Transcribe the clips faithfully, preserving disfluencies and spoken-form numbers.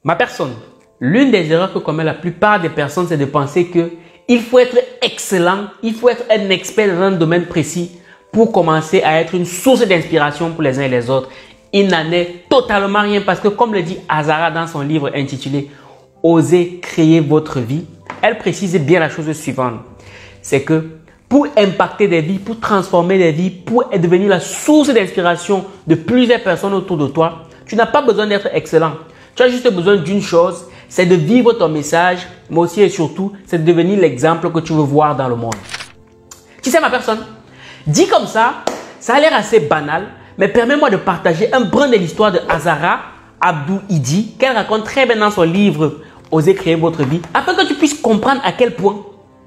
Ma personne, l'une des erreurs que commettent la plupart des personnes, c'est de penser que il faut être excellent, il faut être un expert dans un domaine précis pour commencer à être une source d'inspiration pour les uns et les autres. Il n'en est totalement rien parce que, comme le dit Azara dans son livre intitulé « Osez créer votre vie », elle précise bien la chose suivante. C'est que pour impacter des vies, pour transformer des vies, pour devenir la source d'inspiration de plusieurs personnes autour de toi, tu n'as pas besoin d'être excellent. Tu as juste besoin d'une chose, c'est de vivre ton message, mais aussi et surtout, c'est de devenir l'exemple que tu veux voir dans le monde. Tu sais ma personne, dit comme ça, ça a l'air assez banal, mais permets-moi de partager un brin de l'histoire de Azara Abdou Idi, qu'elle raconte très bien dans son livre « Osez créer votre vie », afin que tu puisses comprendre à quel point,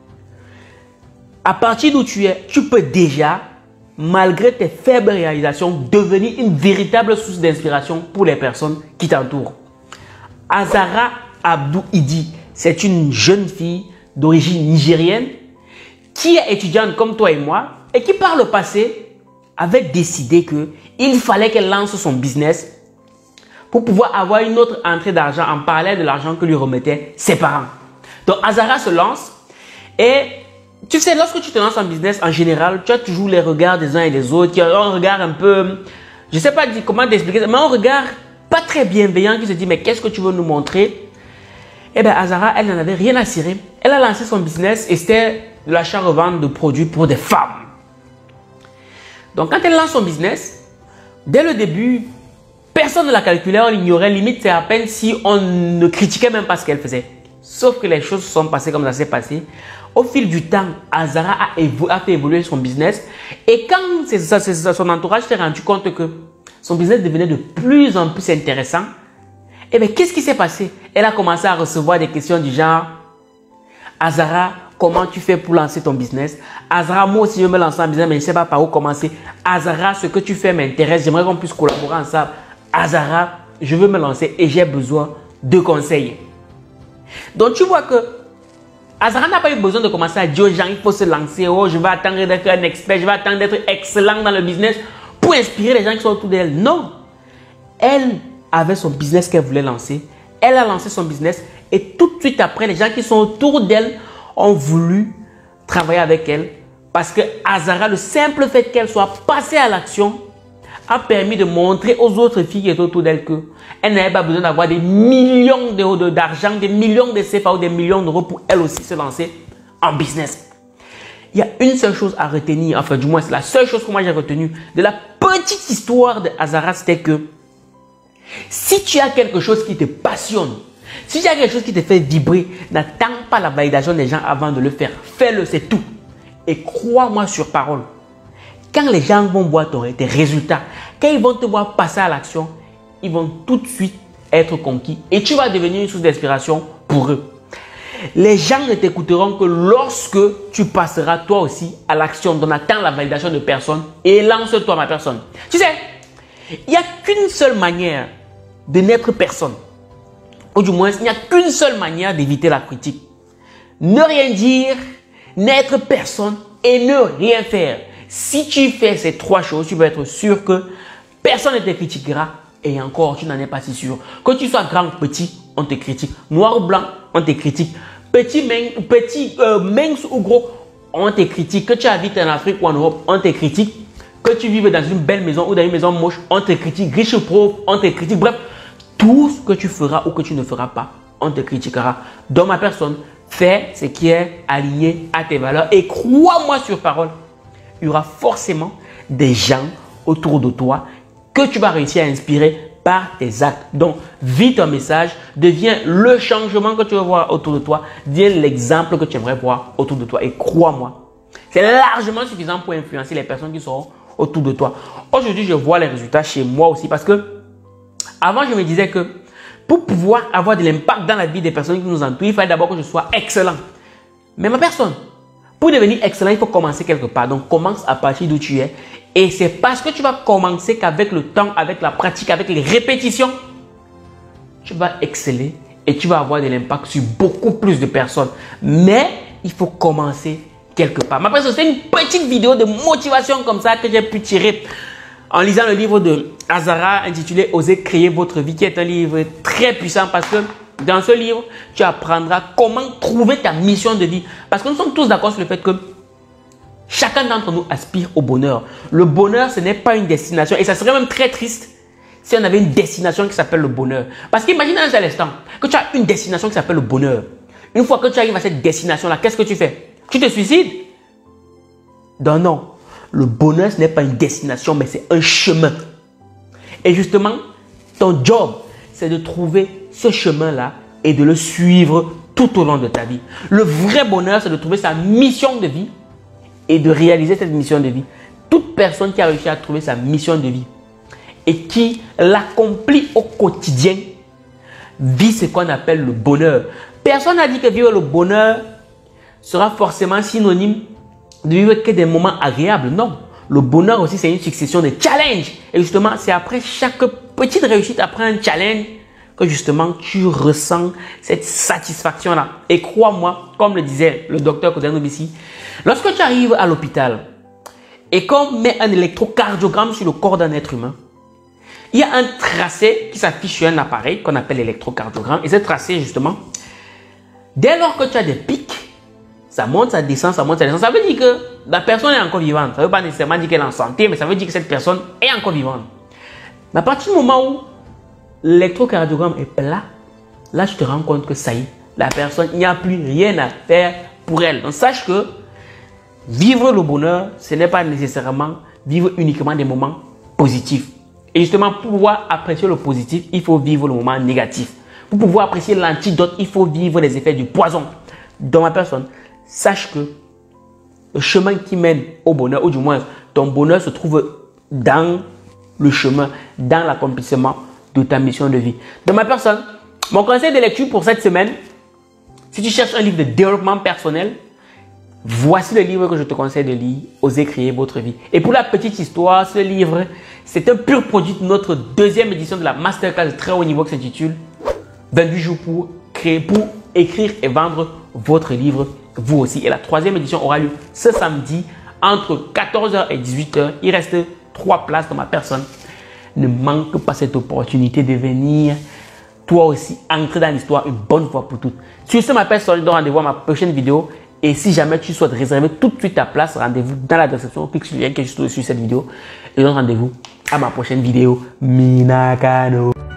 à partir d'où tu es, tu peux déjà, malgré tes faibles réalisations, devenir une véritable source d'inspiration pour les personnes qui t'entourent. Azara Abdou Idi, c'est une jeune fille d'origine nigérienne qui est étudiante comme toi et moi et qui par le passé avait décidé qu'il fallait qu'elle lance son business pour pouvoir avoir une autre entrée d'argent en parallèle de l'argent que lui remettaient ses parents. Donc Azara se lance et tu sais, lorsque tu te lances en business, en général, tu as toujours les regards des uns et des autres, qui ont un regard un peu, je ne sais pas comment t'expliquer, mais un regard pas très bienveillant qui se dit, mais qu'est-ce que tu veux nous montrer? Eh bien, Azara, elle n'en avait rien à cirer. Elle a lancé son business et c'était l'achat-revente de produits pour des femmes. Donc, quand elle lance son business, dès le début, personne ne la calculait, on l'ignorait, limite, c'est à peine si on ne critiquait même pas ce qu'elle faisait. Sauf que les choses se sont passées comme ça s'est passé. Au fil du temps, Azara a, a fait évoluer son business. Et quand c'est ça, c'est ça, son entourage s'est rendu compte que son business devenait de plus en plus intéressant, eh bien, qu'est-ce qui s'est passé? Elle a commencé à recevoir des questions du genre « Azara, comment tu fais pour lancer ton business? Azara, moi aussi, je veux me lancer en business, mais je ne sais pas par où commencer. Azara, ce que tu fais m'intéresse, j'aimerais qu'on puisse collaborer ensemble. Azara, je veux me lancer et j'ai besoin de conseils. » Donc, tu vois que Azara n'a pas eu besoin de commencer à dire aux gens, il faut se lancer, oh, je vais attendre d'être un expert, je vais attendre d'être excellent dans le business pour inspirer les gens qui sont autour d'elle. Non. Elle avait son business qu'elle voulait lancer. Elle a lancé son business et tout de suite après, les gens qui sont autour d'elle ont voulu travailler avec elle parce que Azara, le simple fait qu'elle soit passée à l'action, a permis de montrer aux autres filles qui étaient autour d'elle qu'elle n'avait pas besoin d'avoir des millions d'euros d'argent, des millions de C F A ou des millions d'euros pour elle aussi se lancer en business. Il y a une seule chose à retenir, enfin du moins c'est la seule chose que moi j'ai retenue de la petite histoire de Azara, c'était que si tu as quelque chose qui te passionne, si tu as quelque chose qui te fait vibrer, n'attends pas la validation des gens avant de le faire. Fais-le, c'est tout. Et crois-moi sur parole. Quand les gens vont voir ton, tes résultats, quand ils vont te voir passer à l'action, ils vont tout de suite être conquis et tu vas devenir une source d'inspiration pour eux. Les gens ne t'écouteront que lorsque tu passeras toi aussi à l'action. Donc attends la validation de personne et lance-toi ma personne. Tu sais, il n'y a qu'une seule manière de n'être personne. Ou du moins, il n'y a qu'une seule manière d'éviter la critique. Ne rien dire, n'être personne et ne rien faire. Si tu fais ces trois choses, tu vas être sûr que personne ne te critiquera et encore, tu n'en es pas si sûr. Que tu sois grand ou petit, on te critique. Noir ou blanc, on te critique. Petit, min, petit euh, mince ou gros, on te critique. Que tu habites en Afrique ou en Europe, on te critique. Que tu vives dans une belle maison ou dans une maison moche, on te critique. Riche ou pauvre, on te critique. Bref, tout ce que tu feras ou que tu ne feras pas, on te critiquera. Dans ma personne, fais ce qui est aligné à tes valeurs et crois-moi sur parole. Il y aura forcément des gens autour de toi que tu vas réussir à inspirer par tes actes. Donc, vis ton message, deviens le changement que tu veux voir autour de toi, deviens l'exemple que tu aimerais voir autour de toi. Et crois-moi, c'est largement suffisant pour influencer les personnes qui sont autour de toi. Aujourd'hui, je vois les résultats chez moi aussi parce que avant, je me disais que pour pouvoir avoir de l'impact dans la vie des personnes qui nous entourent, il fallait d'abord que je sois excellent. Mais ma personne, pour devenir excellent, il faut commencer quelque part. Donc, commence à partir d'où tu es. Et c'est parce que tu vas commencer qu'avec le temps, avec la pratique, avec les répétitions, tu vas exceller et tu vas avoir de l'impact sur beaucoup plus de personnes. Mais il faut commencer quelque part. Ma personne, c'est une petite vidéo de motivation comme ça que j'ai pu tirer en lisant le livre de Azara intitulé « Osez créer votre vie » qui est un livre très puissant parce que dans ce livre, tu apprendras comment trouver ta mission de vie. Parce que nous sommes tous d'accord sur le fait que chacun d'entre nous aspire au bonheur. Le bonheur, ce n'est pas une destination et ça serait même très triste si on avait une destination qui s'appelle le bonheur. Parce qu'imagine un seul instant que tu as une destination qui s'appelle le bonheur. Une fois que tu arrives à cette destination-là, qu'est-ce que tu fais? Tu te suicides? Non, non. Le bonheur, ce n'est pas une destination, mais c'est un chemin. Et justement, ton job, c'est de trouver ce chemin-là et de le suivre tout au long de ta vie. Le vrai bonheur, c'est de trouver sa mission de vie et de réaliser cette mission de vie. Toute personne qui a réussi à trouver sa mission de vie et qui l'accomplit au quotidien, vit ce qu'on appelle le bonheur. Personne n'a dit que vivre le bonheur sera forcément synonyme de vivre que des moments agréables. Non. Le bonheur aussi, c'est une succession de challenges. Et justement, c'est après chaque petite réussite, après un challenge, que justement, tu ressens cette satisfaction-là. Et crois-moi, comme le disait le docteur Kodanoub ici, lorsque tu arrives à l'hôpital et qu'on met un électrocardiogramme sur le corps d'un être humain, il y a un tracé qui s'affiche sur un appareil qu'on appelle l'électrocardiogramme. Et ce tracé, justement, dès lors que tu as des pics, ça monte, ça descend, ça monte, ça descend. Ça veut dire que la personne est encore vivante. Ça ne veut pas nécessairement dire qu'elle est en santé, mais ça veut dire que cette personne est encore vivante. Mais à partir du moment où l'électrocardiogramme est plat, là, tu te rends compte que ça y est, la personne, il n'y a plus rien à faire pour elle. Donc, sache que vivre le bonheur, ce n'est pas nécessairement vivre uniquement des moments positifs. Et justement, pour pouvoir apprécier le positif, il faut vivre le moment négatif. Pour pouvoir apprécier l'antidote, il faut vivre les effets du poison. Dans ma personne, sache que le chemin qui mène au bonheur, ou du moins ton bonheur se trouve dans le chemin, dans l'accomplissement de ta mission de vie. Dans ma personne, mon conseil de lecture pour cette semaine, si tu cherches un livre de développement personnel, voici le livre que je te conseille de lire, Osez créer votre vie. Et pour la petite histoire, ce livre, c'est un pur produit de notre deuxième édition de la masterclass de très haut niveau qui s'intitule vingt-huit jours pour créer, pour écrire et vendre votre livre, vous aussi. Et la troisième édition aura lieu ce samedi entre quatorze heures et dix-huit heures. Il reste trois places dans ma personne. Ne manque pas cette opportunité de venir, toi aussi, entrer dans l'histoire une bonne fois pour toutes. Sur ce, ma personne, je donne rendez-vous à ma prochaine vidéo. Et si jamais tu souhaites réserver tout de suite ta place, rendez-vous dans la description. Clique sur le lien qui est juste au-dessus de cette vidéo. Et donne rendez-vous à ma prochaine vidéo. Minakano.